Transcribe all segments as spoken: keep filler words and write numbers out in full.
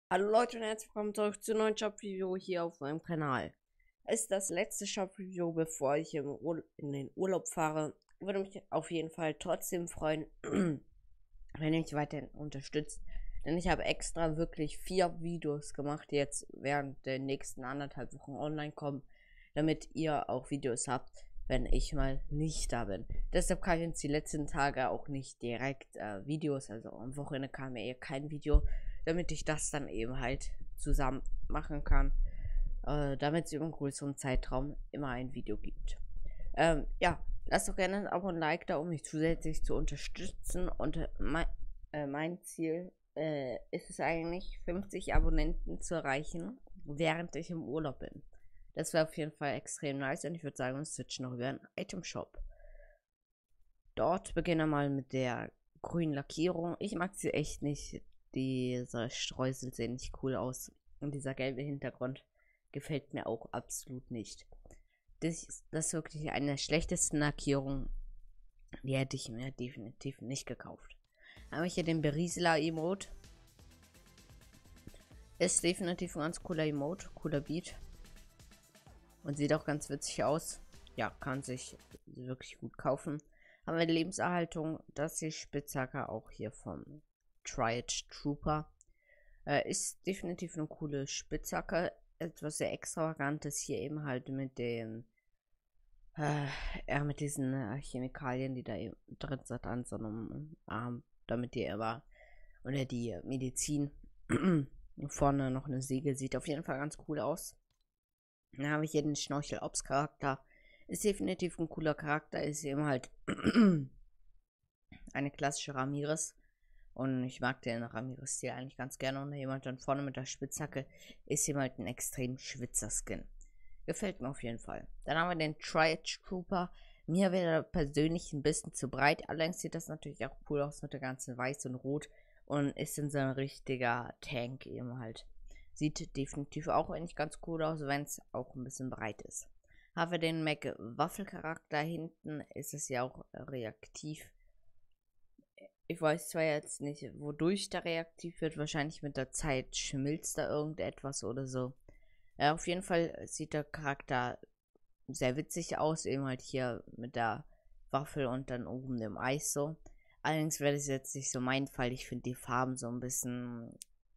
Hallo Leute und herzlich willkommen zurück zu einem neuen Shop-Review hier auf meinem Kanal. Es ist das letzte Shop-Review, bevor ich im Ur in den Urlaub fahre. Würde mich auf jeden Fall trotzdem freuen, wenn ihr mich weiterhin unterstützt. Denn ich habe extra wirklich vier Videos gemacht, die jetzt während der nächsten anderthalb Wochen online kommen, damit ihr auch Videos habt, wenn ich mal nicht da bin. Deshalb kam jetzt die letzten Tage auch nicht direkt äh, Videos, also am Wochenende kam mir eher kein Video, damit ich das dann eben halt zusammen machen kann, äh, damit es über einen größeren Zeitraum immer ein Video gibt. Ähm, ja, lasst doch gerne ein Abo und ein Like da, um mich zusätzlich zu unterstützen. Und äh, mein, äh, mein Ziel äh, ist es eigentlich, fünfzig Abonnenten zu erreichen, während ich im Urlaub bin. Das wäre auf jeden Fall extrem nice und ich würde sagen, wir switchen noch über einen Item Shop. Dort beginnen wir mal mit der grünen Lackierung. Ich mag sie echt nicht. Diese Streusel sehen nicht cool aus. Und dieser gelbe Hintergrund gefällt mir auch absolut nicht. Das ist, das ist wirklich eine der schlechtesten Lackierungen. Die hätte ich mir definitiv nicht gekauft. Dann habe ich hier den Berieseler Emote. Ist definitiv ein ganz cooler Emote, cooler Beat. Und sieht auch ganz witzig aus. Ja, kann sich wirklich gut kaufen. Haben wir die Lebenserhaltung, das ist die Spitzhacke auch hier vom Triad Trooper. Äh, ist definitiv eine coole Spitzhacke. Etwas sehr extravagantes hier eben halt mit den äh, ja, mit diesen äh, Chemikalien, die da eben drin sind an so einem Arm, damit die aber oder die Medizin vorne noch eine Säge sieht auf jeden Fall ganz cool aus. Dann habe ich hier den Schnorchel Ops Charakter. Ist definitiv ein cooler Charakter, ist eben halt eine klassische Ramirez. Und ich mag den Ramirez-Stil eigentlich ganz gerne. Und jemand dann vorne mit der Spitzhacke ist eben halt ein extrem schwitzer Skin. Gefällt mir auf jeden Fall. Dann haben wir den Triad Trooper. Mir wäre er persönlich ein bisschen zu breit. Allerdings sieht das natürlich auch cool aus mit der ganzen Weiß und Rot. Und ist in so ein richtiger Tank eben halt. Sieht definitiv auch eigentlich ganz cool aus, wenn es auch ein bisschen breit ist. Haben wir den Mac Waffelcharakter hinten, ist es ja auch reaktiv. Ich weiß zwar jetzt nicht, wodurch der reaktiv wird. Wahrscheinlich mit der Zeit schmilzt da irgendetwas oder so. Ja, auf jeden Fall sieht der Charakter sehr witzig aus. Eben halt hier mit der Waffel und dann oben dem Eis so. Allerdings wäre das jetzt nicht so mein Fall. Ich finde die Farben so ein bisschen...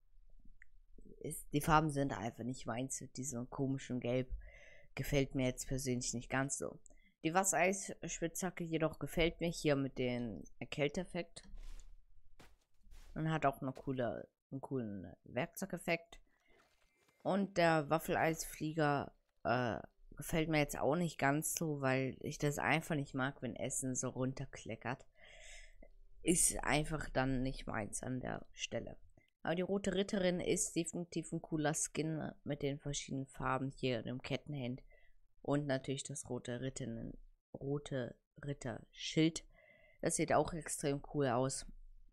Ist, die Farben sind einfach nicht meins. Diesem komischen Gelb gefällt mir jetzt persönlich nicht ganz so. Die Wassereis-Spitzhacke jedoch gefällt mir hier mit dem Erkälteffekt. Und hat auch eine coole, einen coolen Werkzeugeffekt. Und der Waffeleisflieger äh, gefällt mir jetzt auch nicht ganz so, weil ich das einfach nicht mag, wenn Essen so runterkleckert. Ist einfach dann nicht meins an der Stelle. Aber die rote Ritterin ist definitiv ein cooler Skin mit den verschiedenen Farben hier im Kettenhemd. Und natürlich das rote Ritter, rote Ritterschild. Das sieht auch extrem cool aus.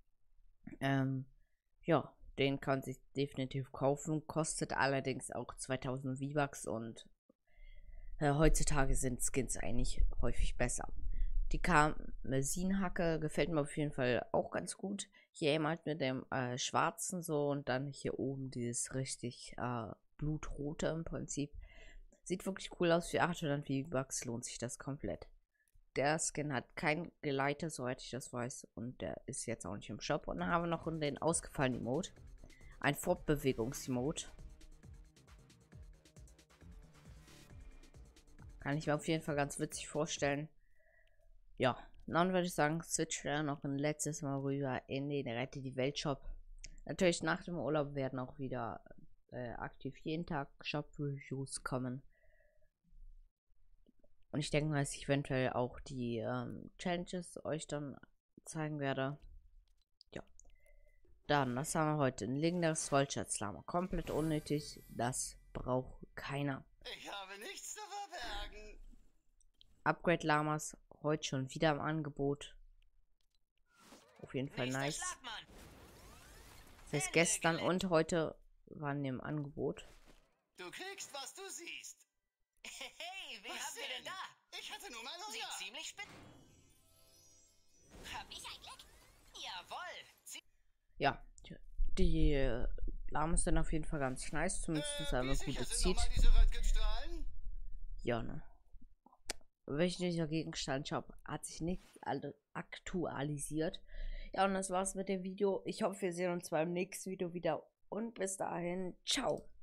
Ähm, ja, den kann sich definitiv kaufen. Kostet allerdings auch zweitausend V-Bucks und äh, heutzutage sind Skins eigentlich häufig besser. Die Karmesinhacke gefällt mir auf jeden Fall auch ganz gut. Hier eben halt mit dem äh, schwarzen so und dann hier oben dieses richtig äh, blutrote im Prinzip. Sieht wirklich cool aus. Für achthundert V-Bucks lohnt sich das komplett. Der Skin hat kein Geleiter, soweit ich das weiß. Und der ist jetzt auch nicht im Shop. Und dann haben wir noch den ausgefallenen Emote. Ein Fortbewegungs-Emote. Kann ich mir auf jeden Fall ganz witzig vorstellen. Ja, dann würde ich sagen, switch wir noch ein letztes Mal rüber in den Rette die Welt Shop. Natürlich nach dem Urlaub werden auch wieder äh, aktiv jeden Tag Shop-Reviews kommen. Und ich denke, dass ich eventuell auch die ähm, Challenges euch dann zeigen werde. Ja. Dann, das haben wir heute. Ein legendäres Vollschatzlama. Komplett unnötig. Das braucht keiner. Ich habe nichts zu verbergen. Upgrade-Lamas. Heute schon wieder im Angebot. Auf jeden Fall nice. Das heißt, gestern und heute waren im Angebot. Du kriegst, was du siehst. Hey, wen Was haben wir denn denn? da? Ich hatte nur mal Sieht Hunger. ziemlich spitz. Hab ich ein Glück? Jawohl. Sie Ja, die Lahm ist dann auf jeden Fall ganz nice, zumindest Äh, einmal wie gut sicher sind bezieht. nochmal diese Röntgenstrahlen? Ja, ne. Welcher Gegenstand Shop hat sich nicht alle aktualisiert. Ja, und das war's mit dem Video. Ich hoffe, wir sehen uns beim nächsten Video wieder. Und bis dahin, ciao.